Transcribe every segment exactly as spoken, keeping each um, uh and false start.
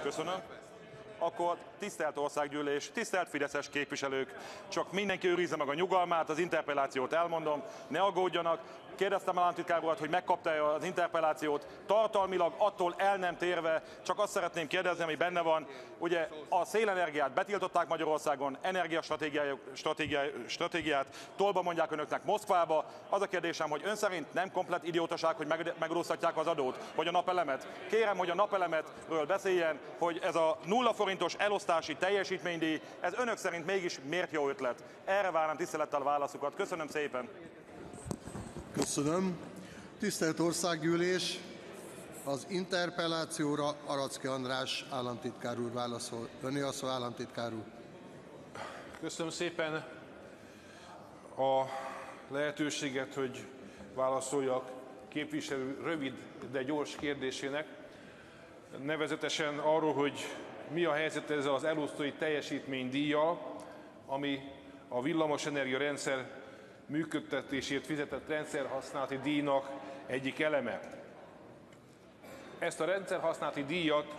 Köszönöm. Akkor tisztelt Országgyűlés, tisztelt fideszes képviselők, csak mindenki őrizze meg a nyugalmát, az interpellációt elmondom, ne aggódjanak. Kérdeztem államtitkár urat, hogy megkapta-e az interpellációt, tartalmilag attól el nem térve, csak azt szeretném kérdezni, ami benne van. Ugye a szélenergiát betiltották Magyarországon, energiastratégiát tolba mondják önöknek Moszkvába. Az a kérdésem, hogy ön szerint nem komplett idiótaság, hogy megadóztatják az adót, vagy a napelemet? Kérem, hogy a napelemetről beszéljen, hogy ez a nulla forintos elosztási teljesítménydíj, ez önök szerint mégis miért jó ötlet? Erre várom tisztelettel válaszukat. Köszönöm szépen! Köszönöm. Tisztelt Országgyűlés, az interpellációra Aracki András államtitkár úr válaszol. Öné a szó, államtitkár úr. Köszönöm szépen a lehetőséget, hogy válaszoljak képviselő rövid, de gyors kérdésének. Nevezetesen arról, hogy mi a helyzet ezzel az elosztói teljesítménydíjjal, ami a villamosenergia rendszer működtetésért fizetett rendszerhasználati díjnak egyik eleme. Ezt a rendszerhasználati díjat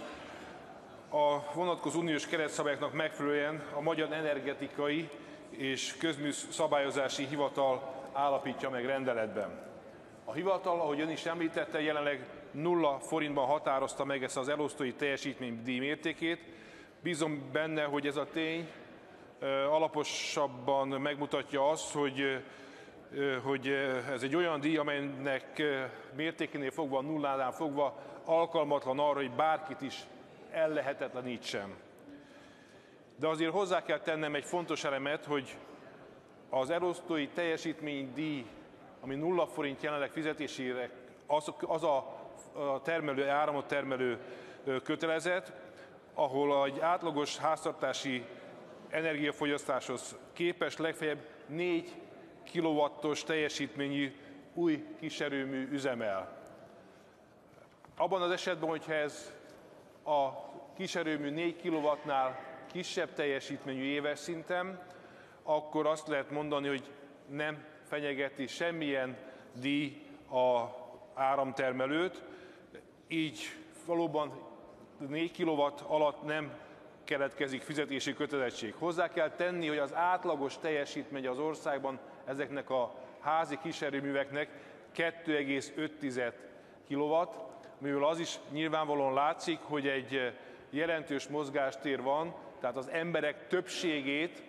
a vonatkozó uniós keretszabályoknak megfelelően a Magyar Energetikai és Közműszabályozási Hivatal állapítja meg rendeletben. A hivatal, ahogy ön is említette, jelenleg nulla forintban határozta meg ezt az elosztói teljesítménydíj mértékét. Bízom benne, hogy ez a tény alaposabban megmutatja azt, hogy, hogy ez egy olyan díj, amelynek mértékénél fogva, nullánál fogva alkalmatlan arra, hogy bárkit is ellehetetlenítsen. De azért hozzá kell tennem egy fontos elemet, hogy az elosztói teljesítménydíj, ami nulla forint jelenleg fizetésére, az, az a termelő, áramot termelő kötelezet, ahol egy átlagos háztartási energiafogyasztáshoz képest legfeljebb négy kilowattos teljesítményű új kiserőmű üzemel. Abban az esetben, hogyha ez a kiserőmű négy kilowattnál kisebb teljesítményű éves szinten, akkor azt lehet mondani, hogy nem fenyegeti semmilyen díj az áramtermelőt, így valóban négy kilowatt alatt nem keletkezik fizetési kötelezettség. Hozzá kell tenni, hogy az átlagos teljesítmény az országban ezeknek a házi kísérőműveknek kettő egész öt kilowatt, mivel az is nyilvánvalóan látszik, hogy egy jelentős mozgástér van, tehát az emberek többségét,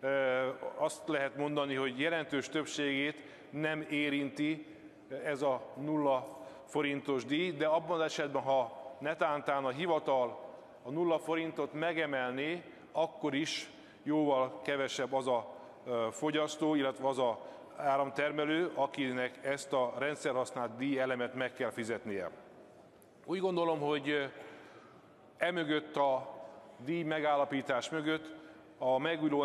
azt lehet mondani, hogy jelentős többségét nem érinti ez a nulla forintos díj, de abban az esetben, ha netántán a hivatal a nulla forintot megemelné, akkor is jóval kevesebb az a fogyasztó, illetve az a áramtermelő, akinek ezt a rendszerhasznált díj elemet meg kell fizetnie. Úgy gondolom, hogy emögött a díj megállapítás mögött a megújuló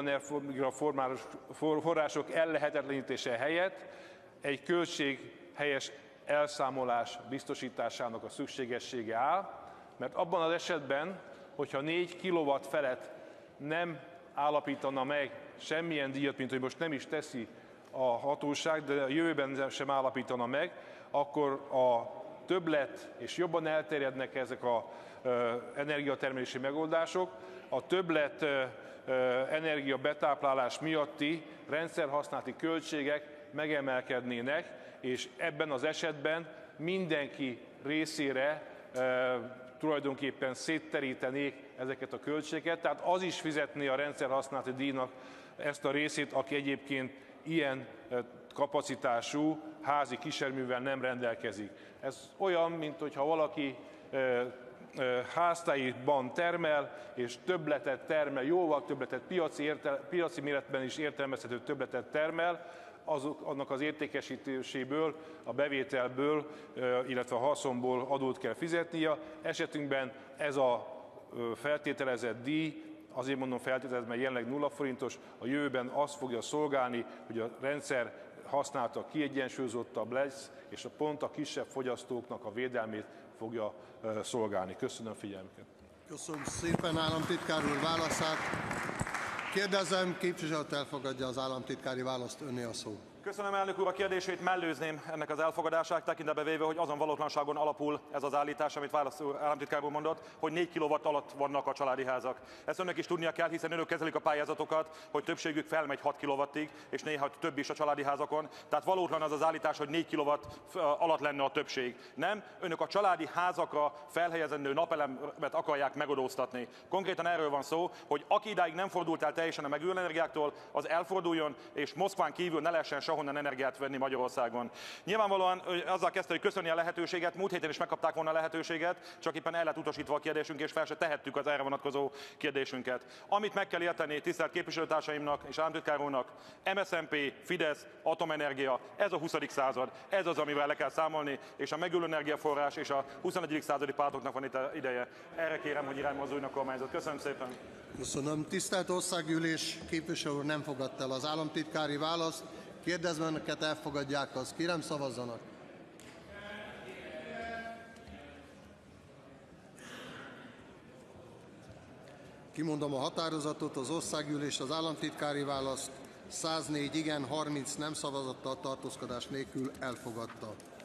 energiaforrások ellehetetlenítése helyett egy költséghelyes elszámolás biztosításának a szükségessége áll, mert abban az esetben, hogyha négy kilowatt felett nem állapítana meg semmilyen díjat, mint hogy most nem is teszi a hatóság, de a jövőben sem állapítana meg, akkor a többlet, és jobban elterjednek ezek az energiatermelési megoldások, a többlet energia betáplálás miatti rendszerhasználati költségek megemelkednének, és ebben az esetben mindenki részére tulajdonképpen szétterítenék ezeket a költségeket, tehát az is fizetné a rendszerhasználati díjnak ezt a részét, aki egyébként ilyen kapacitású házi kísérművel nem rendelkezik. Ez olyan, mint hogyha valaki háztáiban termel, és többletet termel, jóval többletet, piaci, értel, piaci méretben is értelmezhető többletet termel, azok, annak az értékesítéséből, a bevételből, illetve a haszonból adót kell fizetnie. Esetünkben ez a feltételezett díj, azért mondom feltételezett, mert jelenleg nulla forintos, a jövőben azt fogja szolgálni, hogy a rendszer használata kiegyensúlyozottabb lesz, és a pont a kisebb fogyasztóknak a védelmét fogja szolgálni. Köszönöm a figyelmüket. Köszönöm szépen államtitkár úr válaszát. Kérdezem, képviselőt elfogadja az államtitkári választ, önné a szó. Köszönöm, elnök úr, a kérdését, mellőzném ennek az elfogadását, tekintetbe véve, hogy azon valótlanságon alapul ez az állítás, amit választó államtitkár úr mondott, hogy négy kilowatt alatt vannak a családi házak. Ezt önök is tudnia kell, hiszen önök kezelik a pályázatokat, hogy többségük felmegy hat kilowattig, és néha több is a családi házakon. Tehát valótlan az az állítás, hogy négy kilowatt alatt lenne a többség. Nem, önök a családi házakra felhelyezendő napelemet akarják megadóztatni. Konkrétan erről van szó, hogy aki idáig nem fordult el teljesen a megújuló energiáktól, az elforduljon, és Moszkván kívül ne lehessen honnan energiát venni Magyarországon. Nyilvánvalóan azzal kezdte, hogy köszöni a lehetőséget, múlt héten is megkapták volna a lehetőséget, csak éppen el lett utasítva a kérdésünk, és fel se tehettük az erre vonatkozó kérdésünket. Amit meg kell érteni tisztelt képviselőtársaimnak és államtitkár úrnak, em es zé en pé, Fidesz, atomenergia, ez a huszadik század, ez az, amivel le kell számolni, és a megújuló energiaforrás és a huszonegyedik századi pártoknak van itt ideje. Erre kérem, hogy iránymozduljon a kormányzat. Köszönöm szépen! Köszönöm. Tisztelt Országgyűlés, képviselő úr nem fogadta el az államtitkári választ. Kérdezve önöket, elfogadják, azt kérem szavazzanak. Kimondom a határozatot, az Országgyűlés az államtitkári választ száznégy igen, harminc nem szavazattal, tartózkodás nélkül elfogadta.